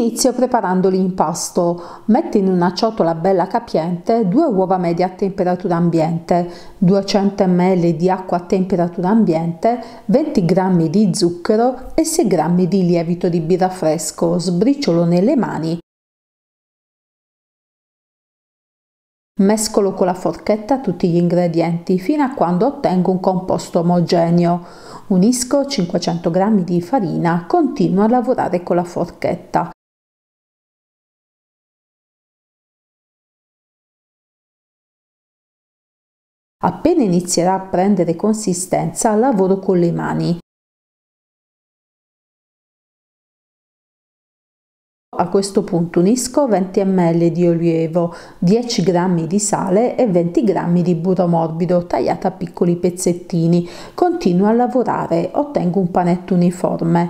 Inizio preparando l'impasto. Metti in una ciotola bella capiente 2 uova medie a temperatura ambiente, 200 ml di acqua a temperatura ambiente, 20 g di zucchero e 6 g di lievito di birra fresco. Sbriciolo nelle mani. Mescolo con la forchetta tutti gli ingredienti fino a quando ottengo un composto omogeneo. Unisco 500 g di farina, continuo a lavorare con la forchetta. Appena inizierà a prendere consistenza, lavoro con le mani. A questo punto unisco 20 ml di olio, 10 g di sale e 20 g di burro morbido tagliato a piccoli pezzettini. Continuo a lavorare, ottengo un panetto uniforme.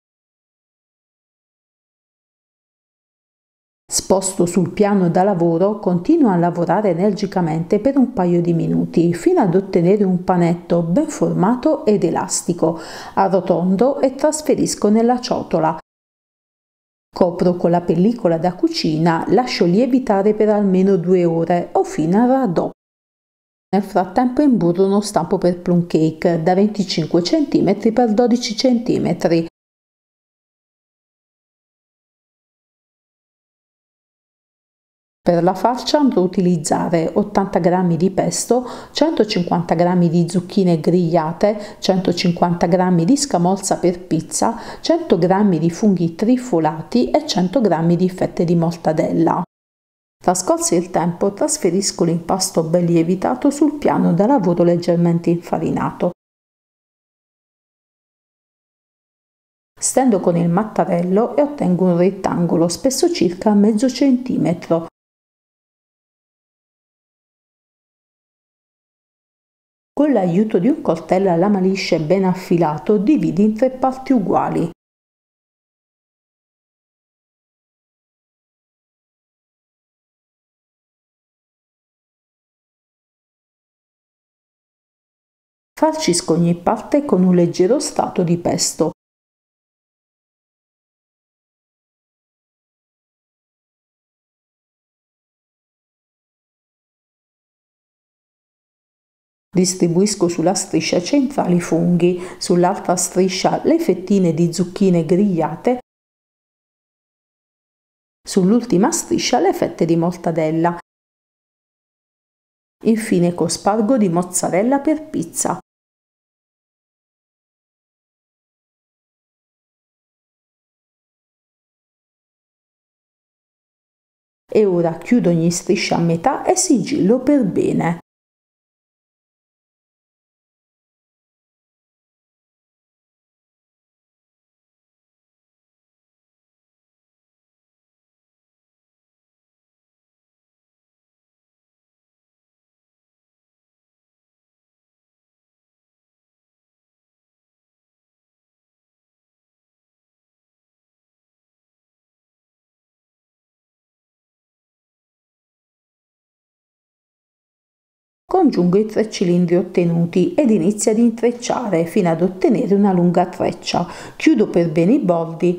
Sposto sul piano da lavoro, continuo a lavorare energicamente per un paio di minuti fino ad ottenere un panetto ben formato ed elastico. Arrotondo e trasferisco nella ciotola. Copro con la pellicola da cucina, lascio lievitare per almeno 2 ore o fino al raddò. Nel frattempo imburro uno stampo per plum cake da 25 cm x 12 cm. Per la farcia andrò a utilizzare 80 g di pesto, 150 g di zucchine grigliate, 150 g di scamorza per pizza, 100 g di funghi trifolati e 100 g di fette di mortadella. Trascorso il tempo, trasferisco l'impasto ben lievitato sul piano da lavoro leggermente infarinato. Stendo con il mattarello e ottengo un rettangolo spesso circa mezzo centimetro. Con l'aiuto di un coltello a lama liscia e ben affilato, dividi in 3 parti uguali. Farcisco ogni parte con un leggero strato di pesto. Distribuisco sulla striscia centrale i funghi, sull'altra striscia le fettine di zucchine grigliate, sull'ultima striscia le fette di mortadella. Infine cospargo di mozzarella per pizza. E ora chiudo ogni striscia a metà e sigillo per bene. Congiungo i 3 cilindri ottenuti ed inizio ad intrecciare fino ad ottenere una lunga treccia. Chiudo per bene i bordi.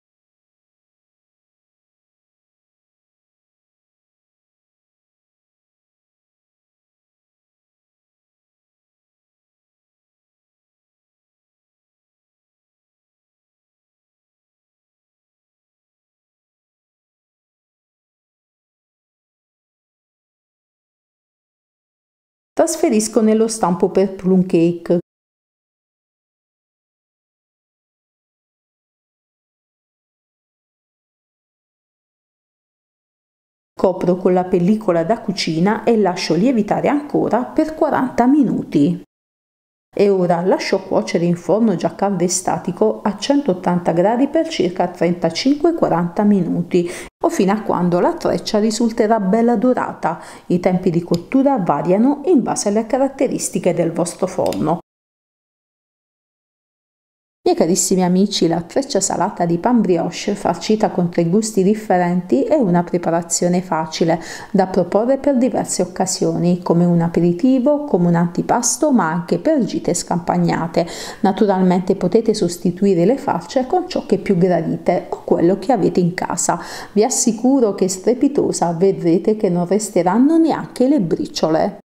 Trasferisco nello stampo per plum cake. Copro con la pellicola da cucina e lascio lievitare ancora per 40 minuti. E ora lascio cuocere in forno già caldo e statico a 180 gradi per circa 35-40 minuti o fino a quando la treccia risulterà bella dorata. I tempi di cottura variano in base alle caratteristiche del vostro forno. Miei carissimi amici, la freccia salata di pan brioche farcita con 3 gusti differenti è una preparazione facile da proporre per diverse occasioni, come un aperitivo, come un antipasto, ma anche per gite scampagnate. Naturalmente potete sostituire le farce con ciò che più gradite o quello che avete in casa. Vi assicuro che è strepitosa, vedrete che non resteranno neanche le briciole.